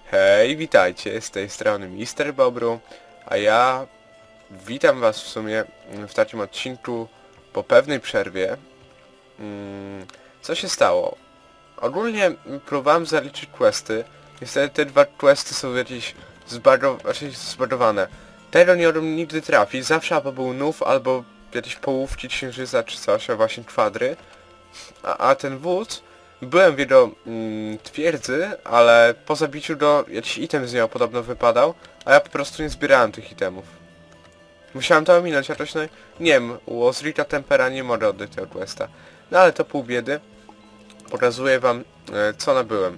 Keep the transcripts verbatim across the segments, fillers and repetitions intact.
Hej, witajcie, z tej strony mister Bobru, a ja witam was w sumie w takim odcinku po pewnej przerwie. Hmm, co się stało? Ogólnie próbowałem zaliczyć questy, niestety te dwa questy są jakieś zbagowane, znaczy zbagowane. Tego nie umiem nigdy trafić, zawsze albo był nów, albo jakieś połówki księżyca czy coś, a właśnie kwadry. A, a ten wódz, byłem w jego mm, twierdzy, ale po zabiciu go jakiś item z niego podobno wypadał, a ja po prostu nie zbierałem tych itemów. Musiałem to ominąć jakoś, no nie wiem, u Osrika Tempera nie mogę oddać tego questa. No ale to pół biedy. Pokazuję wam, e, co nabyłem.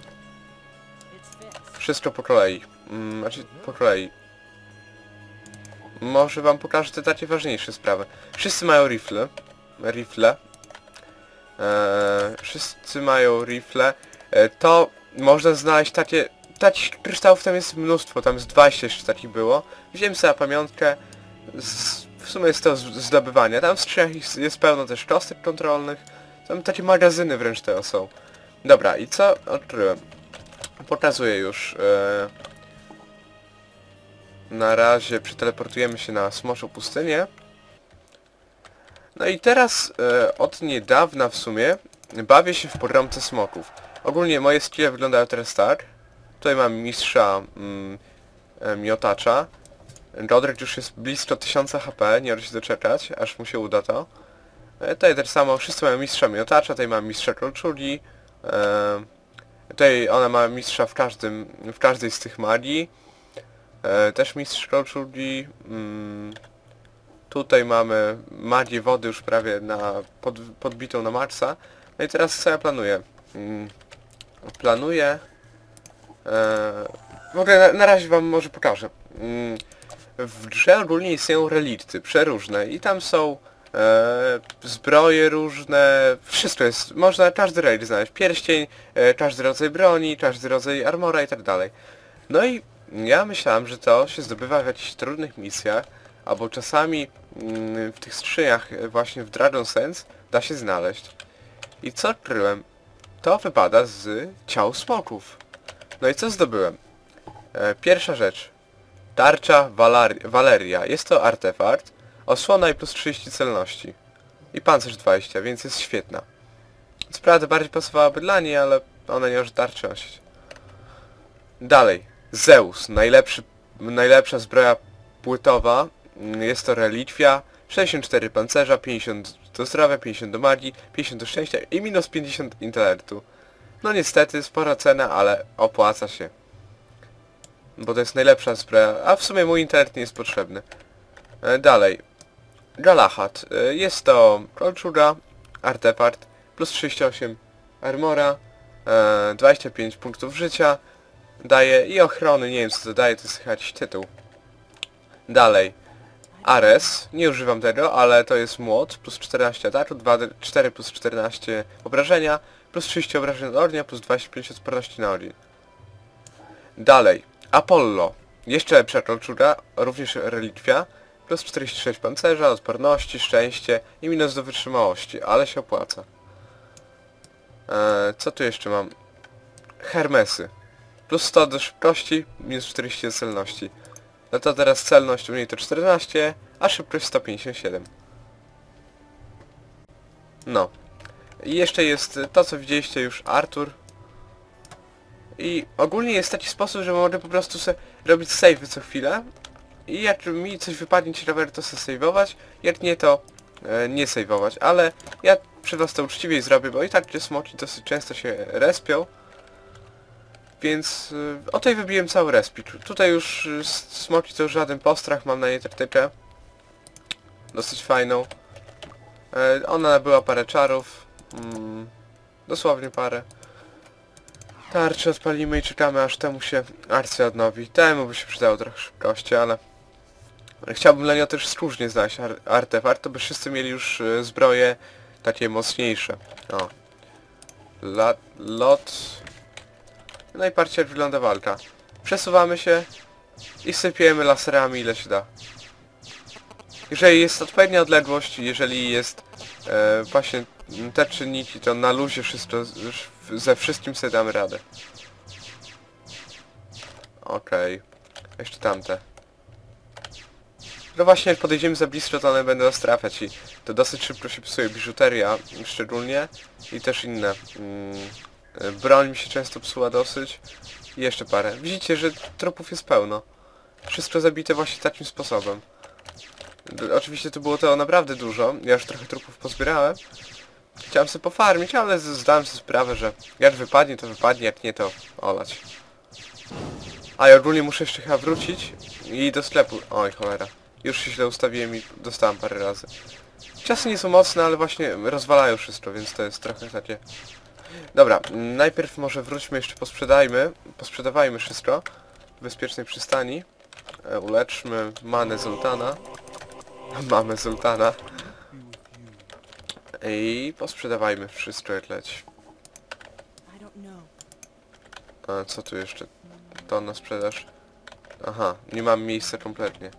Wszystko po kolei. Mm, znaczy, po kolei. Może wam pokażę te takie ważniejsze sprawy. Wszyscy mają rifle. Rifle. Eee, wszyscy mają rifle. Eee, to można znaleźć takie... Takich kryształów tam jest mnóstwo, tam z dwadzieścia jeszcze takich było. Wziąłem sobie na pamiątkę. Z, w sumie jest to z, zdobywanie. Tam w skrzyniach jest, jest pełno też kostek kontrolnych. Tam takie magazyny wręcz tego są. Dobra, i co odkryłem? Pokazuję już. Eee, na razie przeteleportujemy się na Smoczą Pustynię. No i teraz e, od niedawna w sumie bawię się w pogromce smoków. Ogólnie moje skille wyglądają teraz tak. Tutaj mam mistrza mm, e, miotacza. Godrek już jest blisko tysiąca H P, nie może się doczekać, aż mu się uda to. E, tutaj też samo, wszyscy mają mistrza miotacza, tutaj mam mistrza kolczugi. E, tutaj ona ma mistrza w każdym, w każdej z tych magii. E, też mistrz kolczugi. Mm, Tutaj mamy magię wody już prawie na pod, podbitą na maksa. No i teraz co ja planuję? Hmm, planuję... E, w ogóle na, na razie wam może pokażę. Hmm, w grze ogólnie istnieją relikty, przeróżne i tam są e, zbroje różne, wszystko jest, można każdy relikt znaleźć. Pierścień, e, każdy rodzaj broni, każdy rodzaj armora i tak dalej. No i ja myślałem, że to się zdobywa w jakichś trudnych misjach, albo czasami mm, w tych skrzyniach właśnie w Dragon Sense da się znaleźć. I co odkryłem? To wypada z ciał smoków. No i co zdobyłem? E, pierwsza rzecz. Tarcza Valeria. Jest to artefakt. Osłona i plus trzydzieści celności. I pancerz dwadzieścia, więc jest świetna. Co prawda bardziej pasowałaby dla niej, ale ona nie może tarczy nosić. Dalej. Zeus. Najlepszy, najlepsza zbroja płytowa. Jest to relikwia. sześćdziesiąt cztery pancerza, pięćdziesiąt do zdrowia, pięćdziesiąt do magii, pięćdziesiąt do szczęścia i minus pięćdziesiąt intelektu. No niestety, spora cena, ale opłaca się. Bo to jest najlepsza zbroja, a w sumie mój intelekt nie jest potrzebny. E, dalej. Galahad. E, jest to kolczuga, artefakt, plus trzydzieści osiem armora, e, dwadzieścia pięć punktów życia daje i ochrony, nie wiem co to daje, to jest chyba jakiś tytuł. Dalej. Ares, nie używam tego, ale to jest młot, plus czternaście ataku, cztery plus czternaście obrażenia, plus trzydzieści obrażeń od ognia, plus dwadzieścia pięć odporności na ogień. Dalej, Apollo, jeszcze lepsza kolczuga, również relikwia, plus czterdzieści sześć pancerza, odporności, szczęście i minus do wytrzymałości, ale się opłaca. Eee, co tu jeszcze mam? Hermesy, plus sto do szybkości, minus czterdzieści do celności. No to teraz celność u niej to czternaście, a szybkość sto pięćdziesiąt siedem. No. I jeszcze jest to, co widzieliście już, Artur. I ogólnie jest taki sposób, że mogę po prostu sobie robić save'y co chwilę. I jak mi coś wypadnie ciekawego, to sobie save'ować. Jak nie, to e, nie save'ować. Ale ja przy was to uczciwiej zrobię, bo i tak te smoki dosyć często się respią. Więc y, o tej wybiłem cały respik. Tutaj już y, smoki to już żaden postrach, mam na niej taktykę. Dosyć fajną. E, ona nabyła parę czarów. Mm, dosłownie parę. Tarczę odpalimy i czekamy aż temu się arcja odnowi. Temu by się przydało trochę szybkości, ale... Chciałbym dla niego też słusznie znaleźć ar artefakt, to by wszyscy mieli już y, zbroje takie mocniejsze. O. La lot... No i patrzcie jak wygląda walka. Przesuwamy się i sypiemy laserami ile się da. Jeżeli jest odpowiednia odległość, jeżeli jest e, właśnie te czynniki, to na luzie wszystko, ze wszystkim sobie damy radę. Okej. Jeszcze tamte. No właśnie, jak podejdziemy za blisko, to one będą nas trafiać i to dosyć szybko się psuje. Biżuteria szczególnie i też inne. Mm, broń mi się często psuła dosyć. I jeszcze parę. Widzicie, że trupów jest pełno. Wszystko zabite właśnie takim sposobem. Oczywiście to było to naprawdę dużo. Ja już trochę trupów pozbierałem. Chciałem sobie pofarmić, ale zdałem sobie sprawę, że jak wypadnie, to wypadnie, jak nie, to olać. A ja ogólnie muszę jeszcze chyba wrócić i do sklepu. Oj, cholera. Już się źle ustawiłem i dostałem parę razy. Ciosy nie są mocne, ale właśnie rozwalają wszystko, więc to jest trochę takie... Dobra, najpierw może wróćmy, jeszcze posprzedajmy. Posprzedawajmy wszystko w bezpiecznej przystani. E, uleczmy manę Zoltana. Mamy Zoltana. I posprzedawajmy wszystko jak leci. A co tu jeszcze? To na sprzedaż. Aha, nie mam miejsca kompletnie.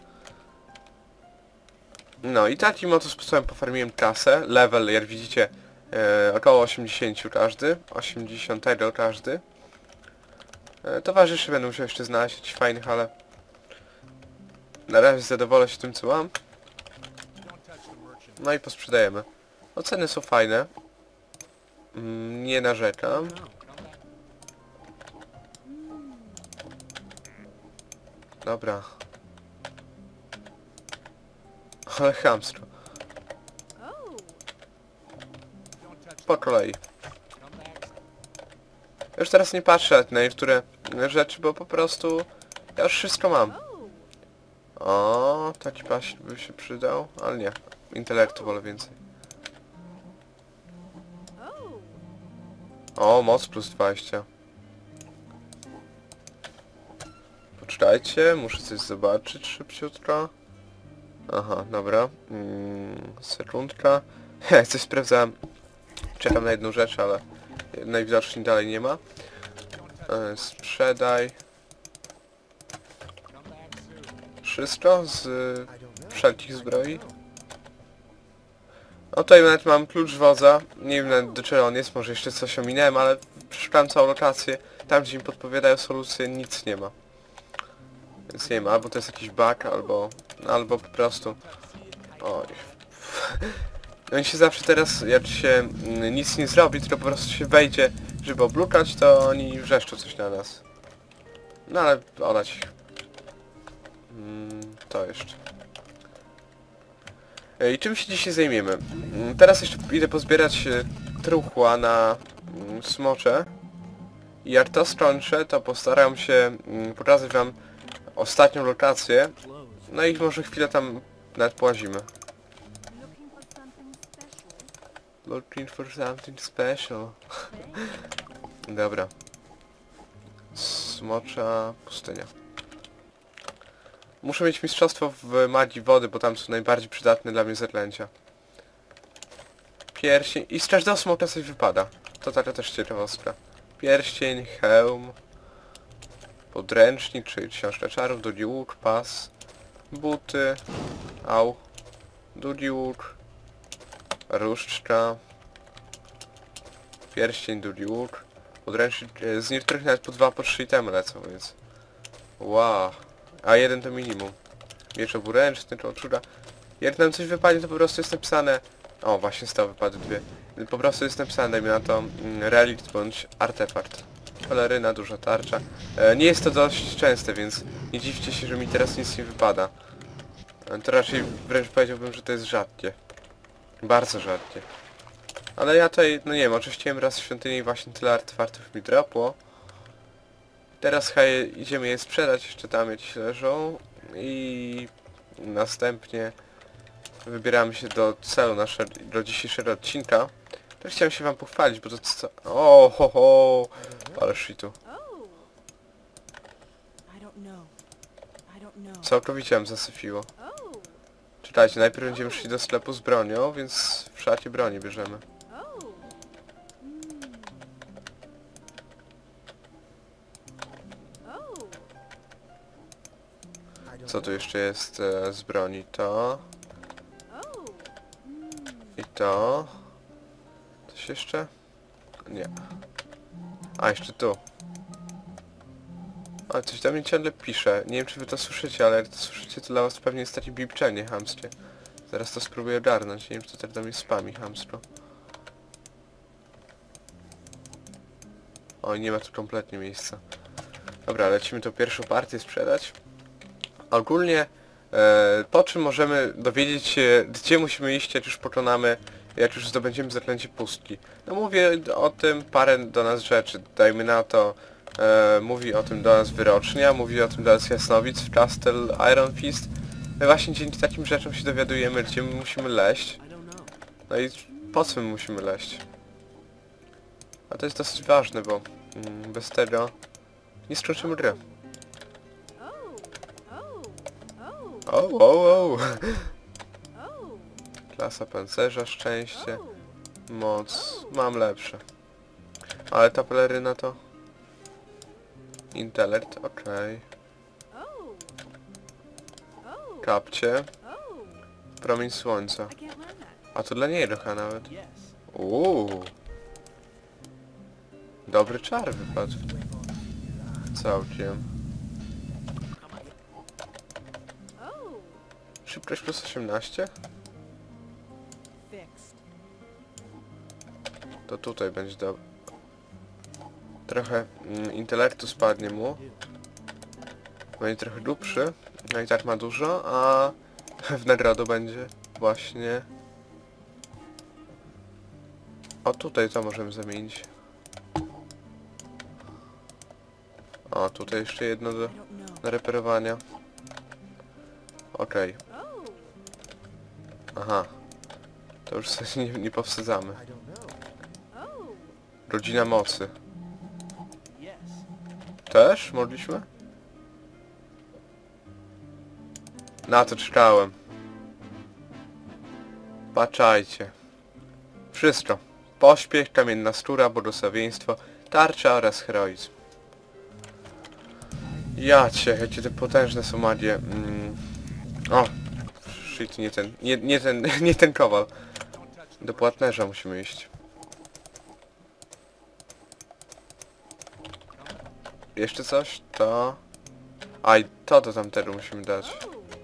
No i takim oto sposobem pofarmiłem kasę. Level, jak widzicie, e, około osiemdziesiąt każdy. osiemdziesiąt każdy. E, towarzyszy będę musiał jeszcze znaleźć jakichś fajnych, ale... Na razie zadowolę się tym, co mam. No i posprzedajemy. Oceny są fajne. Mm, nie narzekam. Dobra. Ale chamstwo. Po kolei. Już teraz nie patrzę na niektóre rzeczy, bo po prostu ja już wszystko mam. O, taki pas by się przydał, ale nie. Intelektu wolę więcej. O, moc plus dwadzieścia. Poczekajcie, muszę coś zobaczyć szybciutko. Aha, dobra. Mm, sekundka. Jak coś sprawdzałem. Czekam na jedną rzecz, ale najwidoczniej dalej nie ma. E, sprzedaj. Wszystko z y, wszelkich zbroi. O, tutaj nawet mam klucz wodza. Nie wiem nawet do czego on jest, może jeszcze coś ominąłem, ale przeszukałem całą lokację. Tam gdzie mi podpowiadają solucje, nic nie ma. Więc nie ma, albo to jest jakiś bug, albo... albo po prostu... Oj. Oni się zawsze teraz, jak się mm, nic nie zrobi, tylko po prostu się wejdzie, żeby oblukać, to oni wrzeszczą coś na nas. No ale olać ich. Mm, to jeszcze. I czym się dzisiaj zajmiemy? Mm, teraz jeszcze idę pozbierać e, truchła na mm, smocze. I jak to skończę, to postaram się mm, pokazać wam ostatnią lokację. No i może chwilę tam nawet połazimy. Looking for something special. Dobra. Smocza pustynia. Muszę mieć mistrzostwo w magii wody, bo tam są najbardziej przydatne dla mnie zaklęcia. Pierścień. I z każdego smoka coś wypada. To taka też ciekawostka. Pierścień, hełm, podręcznik, czyli książka czarów, długi łuk, pas, buty, au, długi łuk, różdżka, pierścień, długi łuk, podręcznik, z niektórych nawet po dwa, po trzy itemy lecą, więc... Wow. A jeden to minimum. Miecz oburęczny, czołczura. Jak nam coś wypadnie, to po prostu jest napisane... O, właśnie z tego wypadły dwie. Po prostu jest napisane, dajmy na to, mm, relikt bądź artefakt. Peleryna, duża tarcza. E, nie jest to dość częste, więc nie dziwcie się, że mi teraz nic nie wypada. E, to raczej wręcz powiedziałbym, że to jest rzadkie. Bardzo rzadkie. Ale ja tutaj, no nie wiem, oczyściłem raz w świątyni i właśnie tyle artefaktów mi dropło. Teraz hej, idziemy je sprzedać, jeszcze tam jakieś leżą. I następnie wybieramy się do celu naszego, do dzisiejszego odcinka. Też chciałem się wam pochwalić, bo to co... O, ho, ho, ale shitu. Całkowicie nam zasyfiło. Czekajcie, najpierw będziemy szli do sklepu z bronią, więc w szacie broni bierzemy. Co tu jeszcze jest e, z broni? To... I to... Coś jeszcze? Nie. A, jeszcze tu. O, coś do mnie ciągle pisze. Nie wiem, czy wy to słyszycie, ale jak to słyszycie, to dla was pewnie jest takie bipczenie chamskie. Zaraz to spróbuję ogarnąć. Nie wiem, czy to tak do mnie spami chamsko. O, nie ma tu kompletnie miejsca. Dobra, lecimy tą pierwszą partię sprzedać. Ogólnie, e, po czym możemy dowiedzieć się, gdzie musimy iść, jak już pokonamy, jak już zdobędziemy zaklęcie pustki. No mówię o tym parę do nas rzeczy. Dajmy na to, e, mówi o tym do nas wyrocznia, mówi o tym do nas jasnowic w Castle Iron Fist. No właśnie dzięki takim rzeczom się dowiadujemy, gdzie my musimy leść. No i po co my musimy leść. A to jest dosyć ważne, bo mm, bez tego nie skończymy gry. O, o, o. Klasa pancerza, szczęście, moc. Mam lepsze. Ale ta peleryna to... Intelekt, okej. Okay. Kapcie. Promień słońca. A to dla niej trochę nawet. Uuu. Dobry czar wypadł. Całkiem. Szybkość plus osiemnaście? To tutaj będzie dobre. Trochę mm, intelektu spadnie mu. Będzie trochę grubszy. No i tak ma dużo, a w nagrodę będzie właśnie... O, tutaj to możemy zamienić. O, tutaj jeszcze jedno do, do reperowania. Okej. Okay. Aha. To już sobie nie, nie powsadzamy. Rodzina mocy. Też? Mogliśmy? Na to czekałem. Patrzajcie. Wszystko. Pośpiech, kamienna skóra, błogosławieństwo, tarcza oraz heroizm. Jacie, jakie te potężne są magie. Mm. O! Shit, nie ten, nie, nie ten, nie ten kowal. Do płatnerza musimy iść. Jeszcze coś? To... Aj, to do tamtego musimy dać.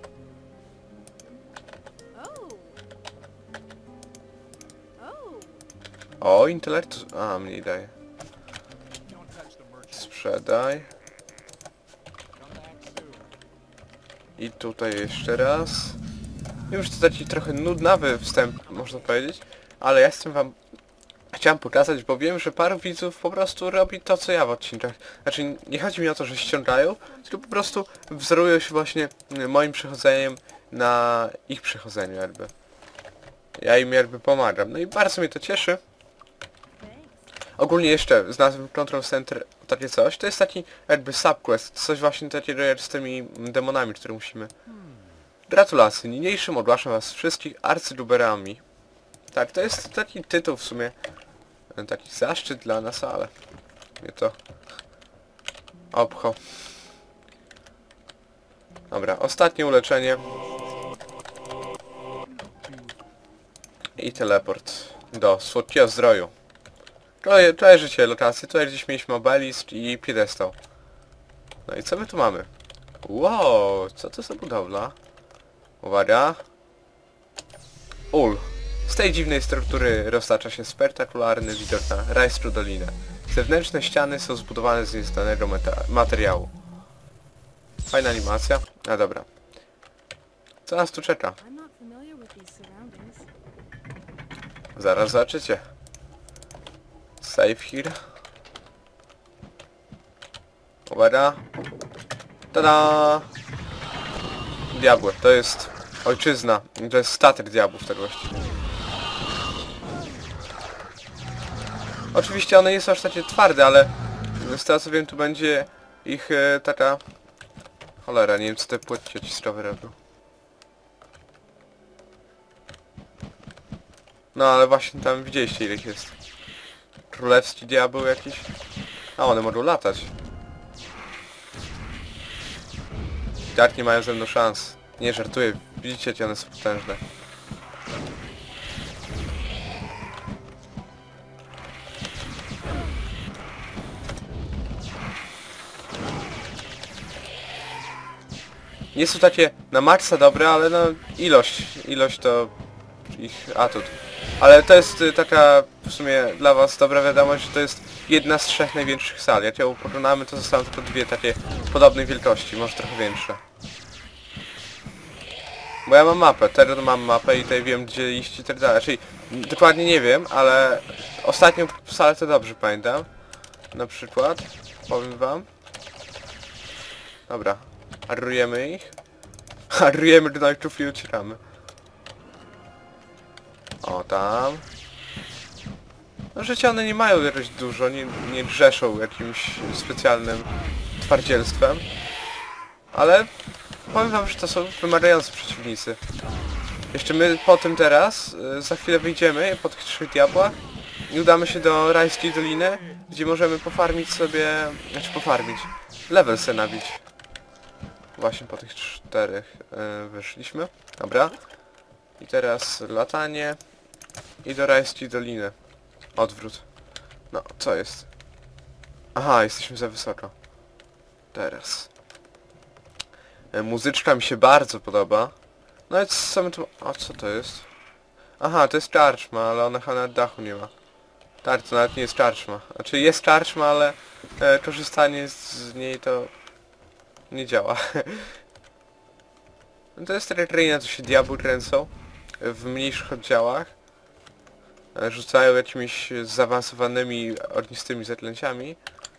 O, intelektu... A, mniej daje. Sprzedaj. I tutaj jeszcze raz. Wiem, że to taki trochę nudnawy wstęp, można powiedzieć, ale ja jestem wam... Chciałem pokazać, bo wiem, że paru widzów po prostu robi to, co ja w odcinkach. Znaczy, nie chodzi mi o to, że ściągają, tylko po prostu wzorują się właśnie moim przechodzeniem na ich przechodzeniu jakby. Ja im jakby pomagam. No i bardzo mnie to cieszy. Ogólnie jeszcze znalazłem Control Center, takie coś. To jest taki jakby subquest, coś właśnie takiego jak z tymi demonami, które musimy. Gratulacje, niniejszym ogłaszam was wszystkich arcyduberami. Tak, to jest taki tytuł w sumie. Taki zaszczyt dla nas, ale... Nie to... Obcho. Dobra, ostatnie uleczenie. I teleport do słodkiego zdroju. Tutaj, tutaj życie lokacje, tutaj gdzieś mieliśmy obelisk i piedestał. No i co my tu mamy? Wow, co to za budowla? Uwaga. Ul. Z tej dziwnej struktury roztacza się spektakularny widok na rajską dolinę. Zewnętrzne ściany są zbudowane z nieznanego materiału. Fajna animacja. A dobra. Co nas tu czeka? Zaraz zobaczycie. Save here. Uwaga. Tada! Diabły. To jest ojczyzna. To jest statek diabłów tego właściwie. Oczywiście one nie są aż takie twarde, ale z tego co wiem tu będzie ich e, taka... Cholera, nie wiem co te płetki odciskowe robią. No ale właśnie tam widzieliście ile ich jest. Królewski diabeł jakiś. A one mogą latać. Jak nie mają ze mną szans. Nie żartuję, widzicie jakie one są potężne. Nie są takie na maksa dobre, ale no ilość, ilość to ich atut. Ale to jest y, taka w sumie dla was dobra wiadomość, że to jest jedna z trzech największych sal. Jak ją porównamy, to zostaną tylko dwie takie podobnej wielkości, może trochę większe. Bo ja mam mapę, teraz mam mapę i tutaj wiem gdzie iść i tak dalej. Czyli dokładnie nie wiem, ale ostatnią salę to dobrze pamiętam. Na przykład, powiem wam. Dobra, arrujemy ich. Arrujemy gnojczów i uciekamy. O, tam. No życie one nie mają jakoś dużo, nie, nie grzeszą jakimś specjalnym twardzielstwem. Ale powiem wam, że to są wymagający przeciwnicy. Jeszcze my po tym teraz, y, za chwilę wyjdziemy po tych trzech diabłach i udamy się do Rajskiej Doliny, gdzie możemy pofarmić sobie... Znaczy pofarmić. Level se nabić. Właśnie po tych czterech y, wyszliśmy. Dobra. I teraz latanie. I do Rajskiej Doliny. Odwrót. No, co jest? Aha, jesteśmy za wysoko. Teraz. E, muzyczka mi się bardzo podoba. No i co my tu... A co to jest? Aha, to jest karczma, ale ona chyba nawet dachu nie ma. Tak, to nawet nie jest karczma. Znaczy jest karczma, ale e, korzystanie z niej to nie działa. No to jest taka kraina, co się diabły kręcą w mniejszych oddziałach. E, rzucają jakimiś zaawansowanymi, ognistymi zaklęciami.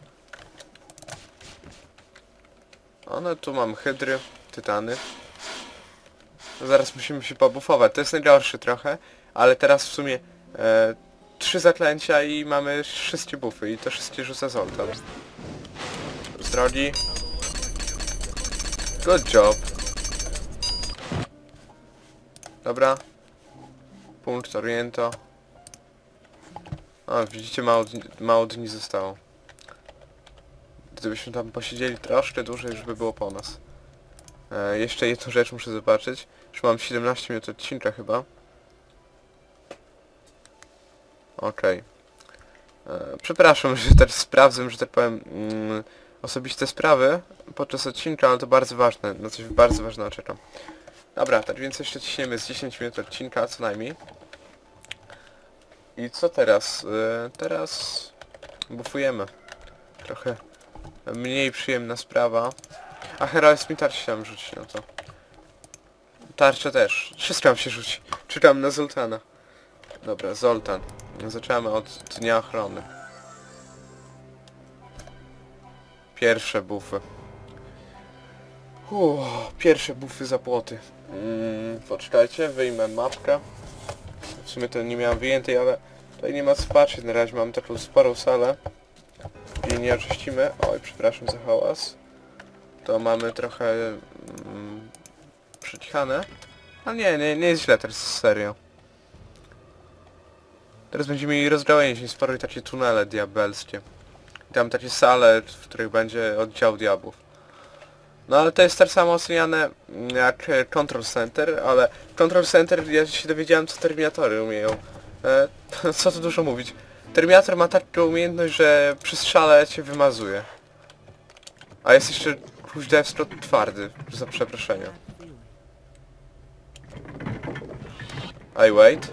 O, no tu mam hydry, tytany. No zaraz musimy się pobufować. To jest najgorsze trochę, ale teraz w sumie e, trzy zaklęcia i mamy wszystkie bufy i to wszystkie rzuca Zoltan. Z drogi. Good job. Dobra. Punkt Oriento. O, widzicie, mało, mało dni zostało. Gdybyśmy tam posiedzieli troszkę dłużej, już by było po nas. E, jeszcze jedną rzecz muszę zobaczyć. Już mam siedemnaście minut odcinka chyba. Okej. Okay. Przepraszam, że też sprawdzę, że tak powiem, mm, osobiste sprawy podczas odcinka, ale to bardzo ważne. Na coś bardzo ważnego czekam. Dobra, tak więc jeszcze ciśniemy z dziesięć minut odcinka, co najmniej. I co teraz? E, teraz bufujemy. Trochę mniej przyjemna sprawa. A Heroes mi tarczę chciałem rzucić na to. Tarczę też. Wszystko nam się rzuci. Czekam na Zoltana. Dobra, Zoltan. Zaczynamy od Dnia Ochrony. Pierwsze bufy. Uuu, pierwsze bufy za płoty. Mm, poczekajcie, wyjmę mapkę. W sumie to nie miałem wyjętej, ale tutaj nie ma co patrzeć. Na razie mam taką sporą salę. I nie oczyścimy. Oj, przepraszam za hałas. To mamy trochę mm, przycichane. A nie, nie, nie jest źle teraz, serio. Teraz będziemy mieli rozgałęzień, sporo i takie tunele diabelskie. I tam takie sale, w których będzie oddział diabłów. No ale to jest tak samo oceniane jak Control Center, ale Control Center ja się dowiedziałem co Terminatory umieją. E, co tu dużo mówić. Terminator ma taką umiejętność, że przy strzale cię wymazuje. A jest jeszcze kuźda twardy, za przeproszenia. I wait.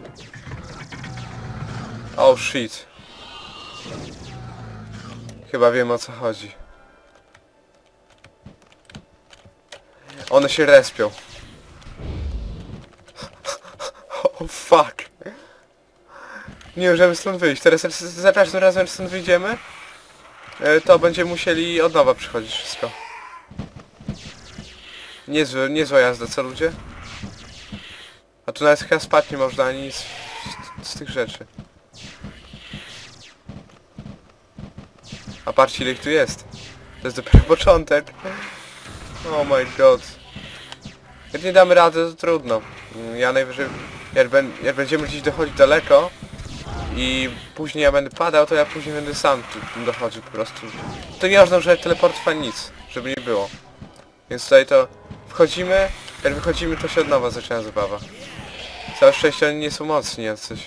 Oh shit. Chyba wiem o co chodzi. One się respią. Oh fuck. Nie możemy stąd wyjść. Teraz za każdym razem stąd wyjdziemy, to będziemy musieli od nowa przychodzić wszystko. Niezły, niezła jazda, co ludzie? A tu nawet chyba spać nie można ani nic z, z tych rzeczy. A patrzcie ile ich tu jest. To jest dopiero początek. Oh my god. Jak nie damy rady, to trudno. Ja najwyżej... Jak, ben, jak będziemy gdzieś dochodzić daleko i później ja będę padał, to ja później będę sam tu dochodził po prostu. To nie można używać teleportów ani nic, żeby nie było. Więc tutaj to wchodzimy, jak wychodzimy to się od nowa zaczyna zabawa. Całe szczęście oni nie są mocni jacyś.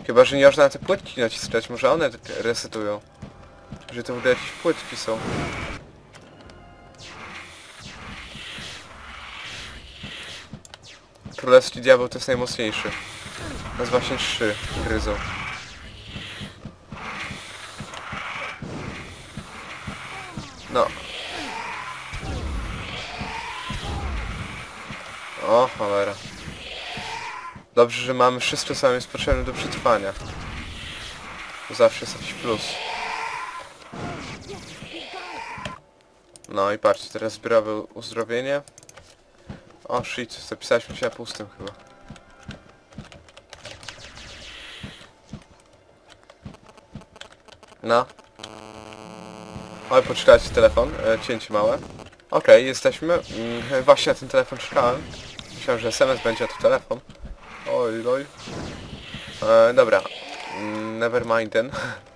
Chyba, że nie można na te płytki naciskać, może one resetują. Że to w ogóle jakieś płytki są. Królewski diabeł to jest najmocniejszy. Nas właśnie trzy gryzą. No. O, cholera. Dobrze, że mamy wszystko, co nam jest potrzebne do przetrwania. Zawsze jest jakiś plus. No i patrzcie, teraz zbiorowe uzdrowienie. O shit, zapisaliśmy się na pustym chyba. No. Oj, poczekajcie, telefon, e, cięcie małe. Okej, okay, jesteśmy. Mm, właśnie na ten telefon czekałem. Myślałem, że S M S będzie, a to telefon. Oj, oj. E, dobra. Mm, never mind then.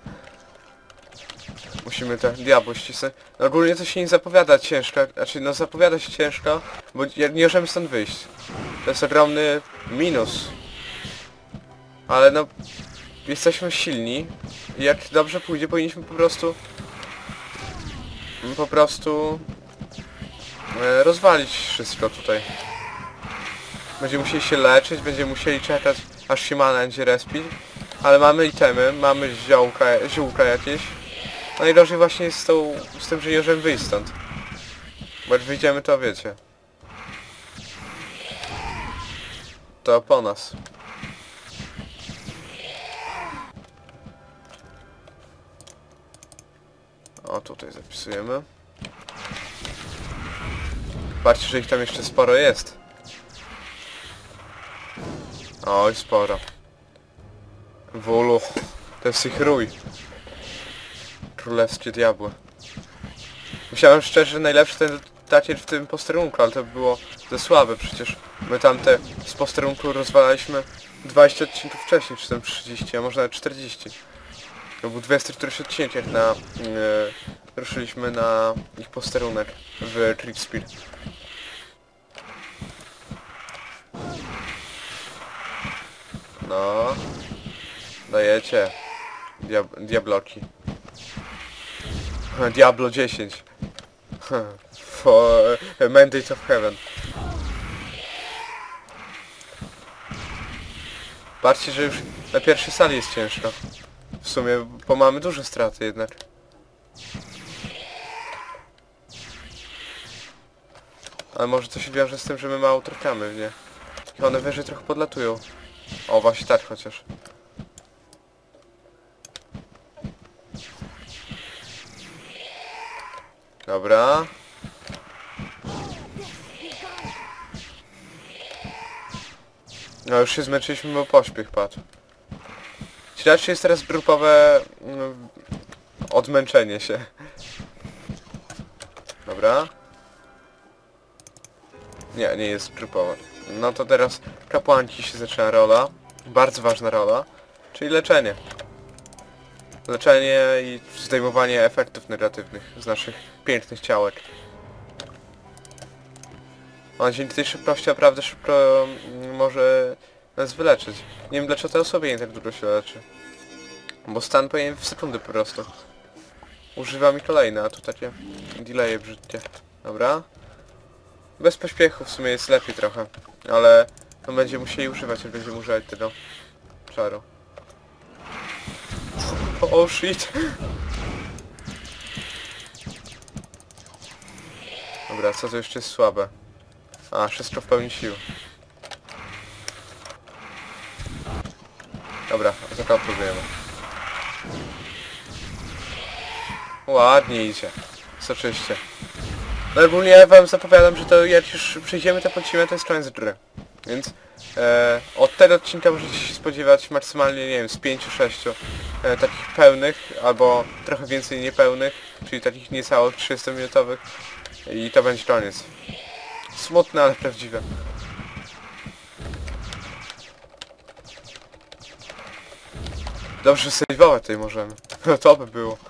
Musimy te diabły ścisnąć. No ogólnie to się nie zapowiada ciężko. Znaczy, no zapowiada się ciężko, bo nie możemy stąd wyjść. To jest ogromny minus. Ale no... Jesteśmy silni. I jak dobrze pójdzie, powinniśmy po prostu... Po prostu... E, rozwalić wszystko tutaj. Będziemy musieli się leczyć, będziemy musieli czekać, aż się mana będzie respić. Ale mamy itemy, mamy ziołka, ziółka jakieś. Najgorzej właśnie jest z, tą, z tym, że nie możemy wyjść stąd. Bo jak wyjdziemy, to wiecie. To po nas. O, tutaj zapisujemy. Patrzcie, że ich tam jeszcze sporo jest. Oj, sporo. Wulu. To jest ich rój. Królewskie diabły. Myślałem szczerze, że najlepszy ten takier w tym posterunku, ale to by było za słabe przecież. My tamte z posterunku rozwalaliśmy dwadzieścia odcinków wcześniej, czy tam trzydzieści, a może nawet czterdzieści. To był dwudziesty któryś odcinek, jak na... Yy, ruszyliśmy na ich posterunek w Kriegspiel. No... Dajecie. Diab diabloki. Diablo dziesięć. For Mandate of Heaven. Patrzcie, że już na pierwszej sali jest ciężko. W sumie, bo mamy duże straty jednak. Ale może to się wiąże z tym, że my mało trafiamy w nie. I one wyżej trochę podlatują. O, właśnie tak chociaż. Dobra. No już się zmęczyliśmy, bo pośpiech padł. Czy raczej jest teraz grupowe... Mm, odmęczenie się. Dobra. Nie, nie jest grupowe. No to teraz kapłanki się zaczyna rola. Bardzo ważna rola. Czyli leczenie. Leczenie i zdejmowanie efektów negatywnych z naszych pięknych ciałek. On dzięki tej szybkości naprawdę szybko mm, może nas wyleczyć. Nie wiem dlaczego te osoby nie tak długo się leczy. Bo stan powinien w sekundę po prostu. Używa mi kolejne, a tu takie delaye brzydkie. Dobra. Bez pośpiechu w sumie jest lepiej trochę. Ale no będziemy musieli używać, jak będziemy używać tego czaru. Oh shit. Dobra, co to jeszcze jest słabe? A, wszystko w pełni sił. Dobra, zakał próbujemy. Ładnie idzie. Soczyście. No ogólnie wam zapowiadam, że to jak już przejdziemy te podcinę, to jest koniec gry. Więc e, od tego odcinka możecie się spodziewać maksymalnie, nie wiem, z pięciu sześciu e, takich pełnych, albo trochę więcej niepełnych, czyli takich niecałych trzydziestominutowych. I to będzie koniec. Smutne, ale prawdziwe. Dobrze sejwować tutaj możemy. To by było.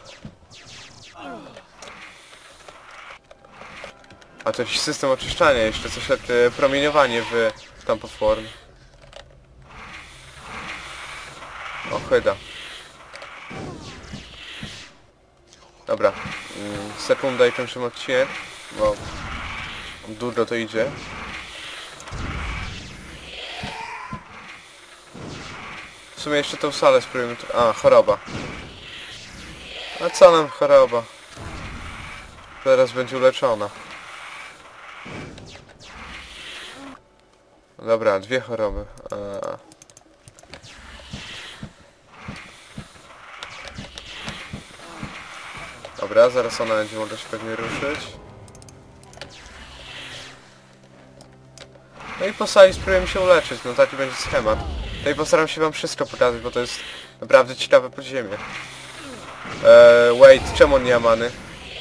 A to jakiś system oczyszczania jeszcze, coś jak e, promieniowanie w Tamp of Worm. Ochyda. Dobra. Mm, sekunda i kończymy odcinek, bo dużo to idzie. W sumie jeszcze tą salę spróbujemy... A, choroba. A co nam choroba? Zaraz będzie uleczona. Dobra, dwie choroby. A. Dobra, zaraz ona będzie mogła się pewnie ruszyć. No i po sali spróbujemy się uleczyć, no taki będzie schemat. Tutaj postaram się wam wszystko pokazać, bo to jest naprawdę ciekawe podziemie. Eee, wait, czemu on nie ma many?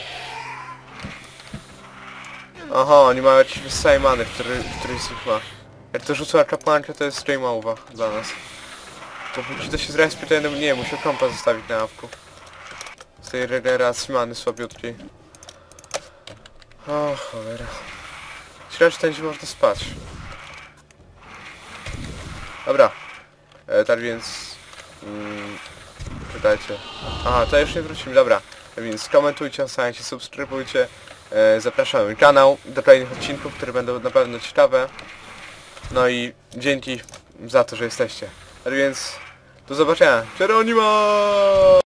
Aha, oni mają jakieś wysokie many, który, któryś z nich ma. Jak to rzucała kapłankę, to jest streamowa dla nas. Bo póki to się zrespie, to ja nie muszę kompa zostawić na awku. Z tej regeneracji many słabiutkiej. O cholera. Ciekawe, czy będzie można spać. Dobra. E, tak więc... Mm, czekajcie. Aha, to już nie wrócimy, dobra. Tak więc komentujcie, zostawiajcie, subskrybujcie. E, zapraszamy na kanał do kolejnych odcinków, które będą na pewno ciekawe. No i dzięki za to, że jesteście. Tak więc... Do zobaczenia. Geronimo!